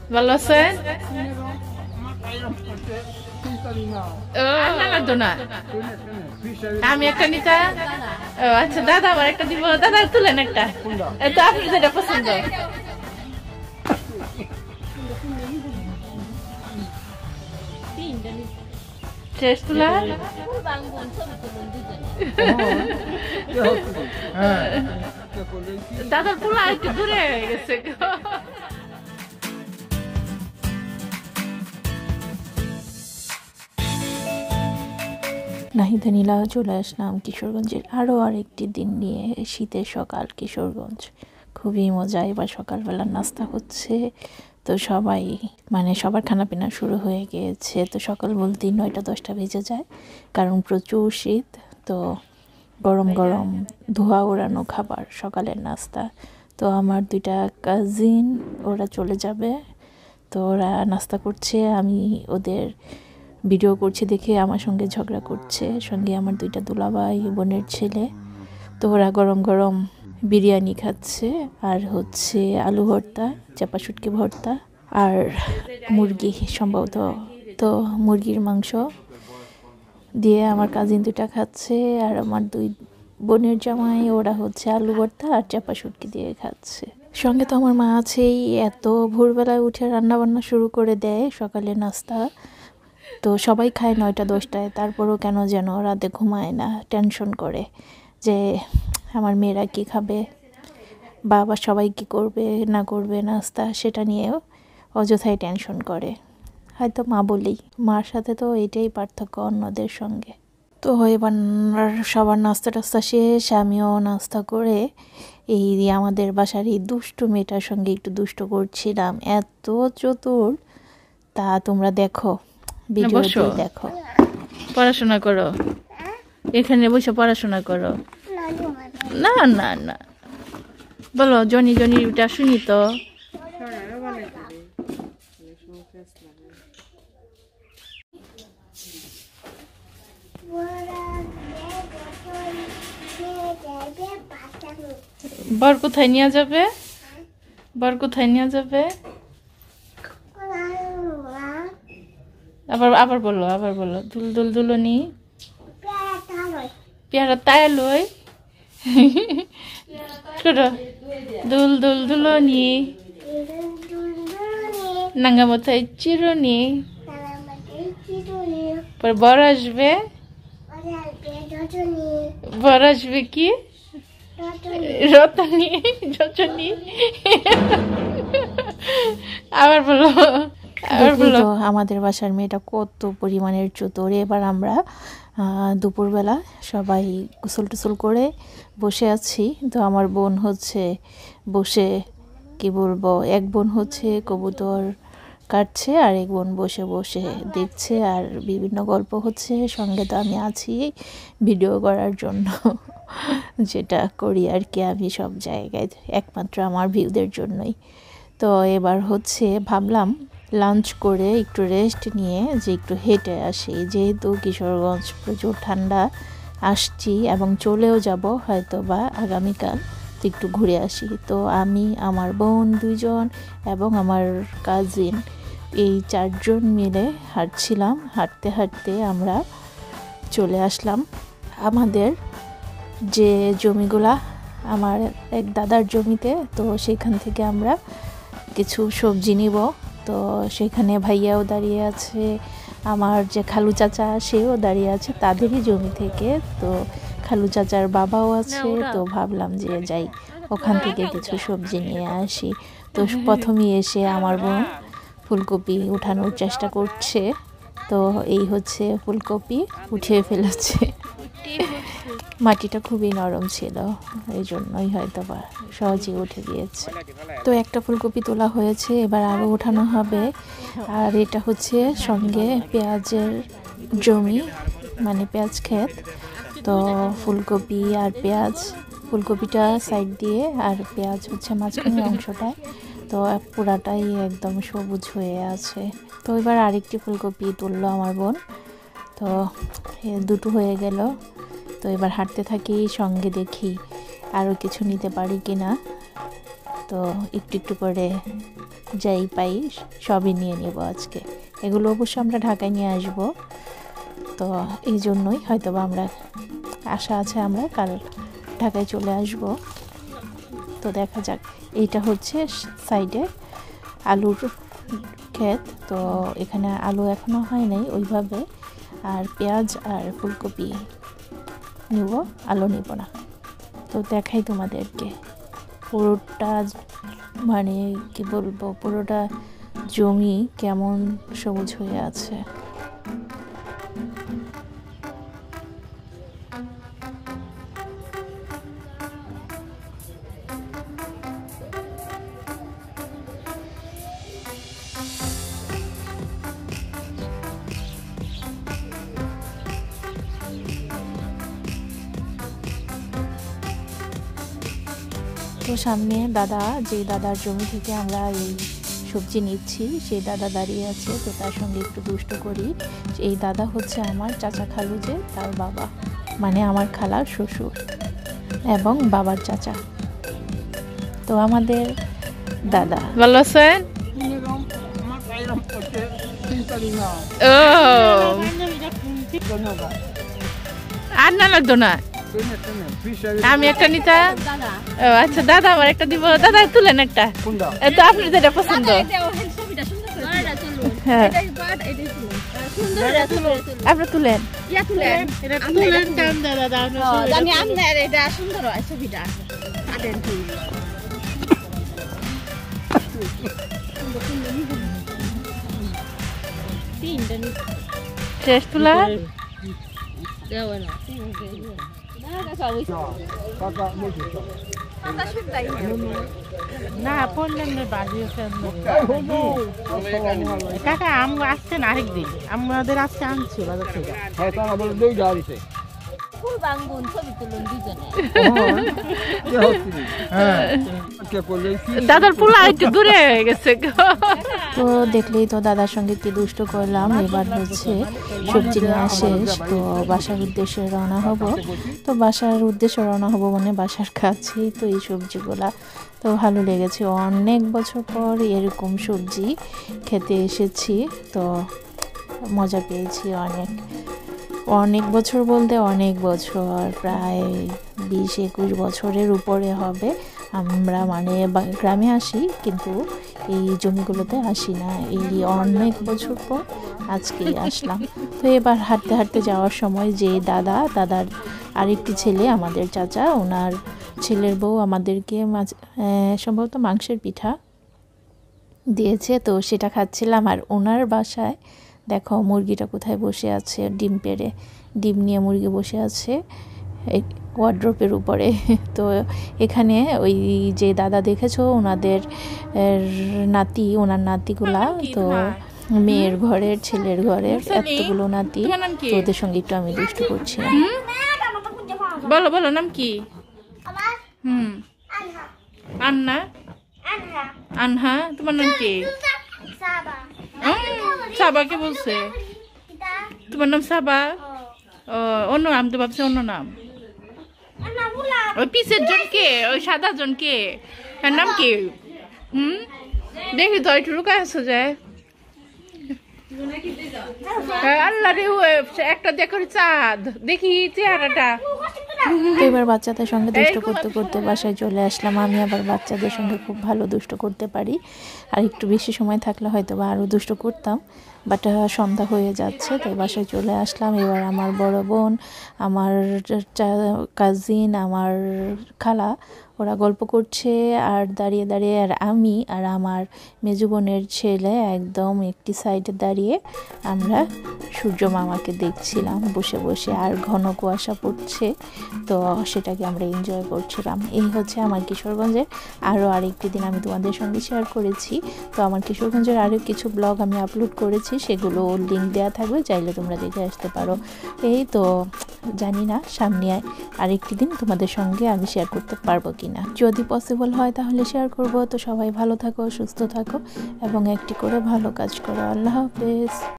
ভালো আছেন? আমি একটা নিতা। আচ্ছা দাদা আমার একটা দিব। দাদা তুলেন একটা। তো আপনি যেটা পছন্দ। শেষ তুলা। দাদার পোলা একটু দূরে হয়ে গেছে। নাহিদানিলা চলে আসলাম কিশোরগঞ্জের আরও আরেকটি দিন নিয়ে। শীতের সকাল কিশোরগঞ্জ, খুবই মজা। এবার সকালবেলার নাস্তা হচ্ছে, তো সবাই সবার খানাপিনা শুরু হয়ে গিয়েছে। তো সকাল বলতেই 9টা-10টা বেজে যায়, কারণ প্রচুর শীত। তো গরম গরম ধোয়া ওড়ানো খাবার সকালের নাস্তা। তো আমার 2টা কাজিন ওরা চলে যাবে, তো ওরা নাস্তা করছে। আমি ওদের ভিডিও করছি দেখে আমার সঙ্গে ঝগড়া করছে, সঙ্গে আমার 2টা দুলাভাই বোনের ছেলে। তো ওরা গরম গরম বিরিয়ানি খাচ্ছে, আর হচ্ছে আলু ভর্তা, চাপা শুটকি ভর্তা, আর মুরগি সম্ভবত। তো মুরগির মাংস দিয়ে আমার কাজিন 2টা খাচ্ছে, আর আমার 2 বোনের জামাই ওরা হচ্ছে আলু ভর্তা আর চাপা শুটকি দিয়ে খাচ্ছে। সঙ্গে তো আমার মা আছেই, এত ভোরবেলায় উঠে রান্না বান্না শুরু করে দেয় সকালে নাস্তা। তো সবাই খায় 9টা-10টায়, তারপরও কেন যেন রাতে ঘুমায় না, টেনশন করে যে আমার মেয়েরা কী খাবে, বাবা সবাই কি করবে না করবে নাস্তা, সেটা নিয়েও অযথাই টেনশন করে। হয়তো মা বলেই, মার সাথে তো এটাই পার্থক্য অন্যদের সঙ্গে। তো এবার সবার নাস্তা টাস্তা শেষ, আমিও নাস্তা করে এই আমাদের বাসার এই দুষ্টু মেয়েটার সঙ্গে একটু দুষ্ট করছিলাম। এত চতুর, তা তোমরা দেখো, ভিডিওতে দেখো। পড়াশোনা করো, এখানে বসে পড়াশোনা করো। না না না, বলো জনি জনি ওটা শুনি তো। বর কোথায় নিয়ে যাবে? বর কোথায় নিয়ে যাবে? আবার আবার বলো, আবার বলো। দুল দুল দুলনি পেয়ারা তাই লই দুল দুল দুলনি নাঙ্গা মাথায় চিরুনি। পরে বর আসবে। বর আসবে কি? রতনী রজনী। আবার বলো। আমাদের বাসার মেয়েটা কত পরিমাণের চতুর। এবার আমরা দুপুরবেলা সবাই গোসল টোসল করে বসে আছি। তো আমার বোন হচ্ছে বসে, কি বলবো, এক বোন হচ্ছে কবুতর কাটছে, আর এক বোন বসে বসে দেখছে, আর বিভিন্ন গল্প হচ্ছে। সঙ্গে তো আমি আছি ভিডিও করার জন্য, যেটা করি আর কি আমি সব জায়গায়, একমাত্র আমার ভিউদের জন্যই। তো এবার হচ্ছে ভাবলাম লাঞ্চ করে একটু রেস্ট নিয়ে যে একটু হেঁটে আসি, যেহেতু কিশোরগঞ্জ প্রচুর ঠান্ডা, আসছি এবং চলেও যাব হয়তো বা আগামীকাল, তো একটু ঘুরে আসি। তো আমি, আমার বোন 2জন এবং আমার কাজিন, এই 4জন মিলে হাঁটছিলাম। হাঁটতে হাঁটতে আমরা চলে আসলাম আমাদের যে জমিগুলা, আমার এক দাদার জমিতে। তো সেখান থেকে আমরা কিছু সবজি নিব। তো সেখানে ভাইয়াও দাঁড়িয়ে আছে, আমার যে খালু চাচা সেও দাঁড়িয়ে আছে তাদেরই জমি থেকে। তো খালু চাচার বাবাও আছে, তো ভাবলাম যে যাই ওখান থেকে কিছু সবজি নিয়ে আসি। তো প্রথমেই এসে আমার বোন ফুলকপি উঠানোর চেষ্টা করছে। তো এই হচ্ছে ফুলকপি উঠিয়ে ফেলেছে। মাটিটা খুবই নরম ছিল, এই জন্যই হয়তো বা সহজেই উঠে গিয়েছে। তো একটা ফুলকপি তোলা হয়েছে, এবার আরও ওঠানো হবে। আর এটা হচ্ছে সঙ্গে পেঁয়াজের জমি, পেঁয়াজ ক্ষেত। তো ফুলকপি আর পেঁয়াজ, ফুলকপিটা সাইড দিয়ে আর পেঁয়াজ হচ্ছে মাঝখানের অংশটায়। তো পুরাটাই একদম সবুজ হয়ে আছে। তো এবার আরেকটি ফুলকপি তুললো আমার বোন। তো 2টো হয়ে গেল। তো এবার হাঁটতে থাকি, সঙ্গে দেখি আরও কিছু নিতে পারি কি না। তো একটু একটু করে যাই পাই সবই নিয়ে নেব আজকে। এগুলো অবশ্য আমরা ঢাকায় নিয়ে আসব, তো এই জন্যই হয়তো বা আমরা আশা আছে আমরা কাল ঢাকায় চলে আসব। তো দেখা যাক। এইটা হচ্ছে সাইডে আলুর ক্ষেত, তো এখানে আলু এখনো হয় নাই ওইভাবে, আর পেঁয়াজ আর ফুলকপি নিব, আলু নিব না। তো দেখাই তোমাদেরকে পুরোটা, মানে কি বলবো, পুরোটা জমি কেমন সবুজ হয়ে আছে। তো সামনে দাদা, যে দাদার জমি থেকে আমরা এই সবজি নিচ্ছি, সেই দাদা দাঁড়িয়ে আছে। তো তার সঙ্গে একটু দুষ্ট করি। এই দাদা হচ্ছে আমার চাচা খালু, যে তার বাবা, মানে আমার খালার শ্বশুর এবং বাবার চাচা। তো আমাদের দাদা ভালো আছেন? আর না লাগতো না, আমি একটা নিতা। আচ্ছা দাদা আমার একটা দিব। দাদা তুলেন একটা, তো আপনার যেটা পছন্দ। হ্যাঁ আপনার তুলেন। শেষ তুলা না পড়লেন কাকা আম আসছেন আরেকদিন, আমাদের আজকে আনছি বাজার থেকে। দাদার পোলা একটু দূরে হয়ে গেছে। তো দেখলেই তো দাদার সঙ্গে একটু দুষ্ট করলাম। এবার হচ্ছে সবজি নেওয়া শেষ, তো বাসার উদ্দেশ্যে রওনা হব। তো বাসার উদ্দেশ্যে রওনা হব মানে বাসার কাছেই তো এই সবজিগুলা। তো ভালো লেগেছে, অনেক বছর পর এরকম সবজি খেতে এসেছি, তো মজা পেয়েছি অনেক। অনেক বছর বলতে অনেক বছর, প্রায় 20-21 বছরের উপরে হবে আমরা মানে গ্রামে আসি, কিন্তু এই জমিগুলোতে আসি না। এই অনেক বছর পর আজকেই আসলাম। তো এবার হাঁটতে হাঁটতে যাওয়ার সময় যে দাদার আরেকটি ছেলে, আমাদের চাচা, ওনার ছেলের বউ আমাদেরকে সম্ভবত মাংসের পিঠা দিয়েছে, তো সেটা খাচ্ছিলাম। আর ওনার বাসায় দেখো মুরগিটা কোথায় বসে আছে, ডিম নিয়ে মুরগি বসে আছে ওয়ার্ড্রোপের উপরে। তো এখানে ওই যে দাদা দেখেছো, ওনাদের ওনার নাতিগুলা, তো মেয়ের ঘরের, ছেলের ঘরের এতগুলো নাতি, তো ওদের সঙ্গে একটু আমি দুষ্ট করছি। বলো বলো নাম কি? আন্না। আনহা। তোমার নাম কি? সাবা। কে বলছে তোমার নাম সাবা? অন্য নাম তো ভাবছি, অন্য নাম। ওই পিসের জন কে? ওই সাদা জন কে? তার নাম কি? দেখি তো একটু লুকায় আসো যায়। আল্লাহ রে, একটা দেখো চাঁদ, দেখি চেহারাটা। তো এবার বাচ্চাদের সঙ্গে দুষ্ট করতে করতে বাসায় চলে আসলাম। আমি আবার বাচ্চাদের সঙ্গে খুব ভালো দুষ্ট করতে পারি, আর একটু বেশি সময় থাকলে হয়তো বা আরও দুষ্ট করতাম, বাট সন্ধ্যা হয়ে যাচ্ছে, তাই বাসায় চলে আসলাম। এবার আমার বড় বোন, আমার কাজিন, আমার খালা, ওরা গল্প করছে আর দাঁড়িয়ে দাঁড়িয়ে, আর আমি আর আমার মেজো বোনের ছেলে একদম একটি সাইডে দাঁড়িয়ে আমরা সূর্য মামাকে দেখছিলাম বসে বসে, আর ঘন কুয়াশা পড়ছে, তো সেটাকে আমরা এনজয় করছিলাম। এই হচ্ছে আমার কিশোরগঞ্জের। আরও আরেকটি দিন আমি তোমাদের সঙ্গে শেয়ার করেছি, তো আমার কিশোরগঞ্জের আরও কিছু ব্লগ আমি আপলোড করেছি, সেগুলো লিঙ্ক দেওয়া থাকবে, চাইলে তোমরা দেখে আসতে পারো। এই তো জানি না সামনে আরেকটি দিন তোমাদের সঙ্গে আমি শেয়ার করতে পারবো কিনা, যদি পসিবল হয় তাহলে শেয়ার করব। তো সবাই ভালো থাকো, সুস্থ থাকো এবং একটি করে ভালো কাজ করো। আল্লাহ হাফেজ।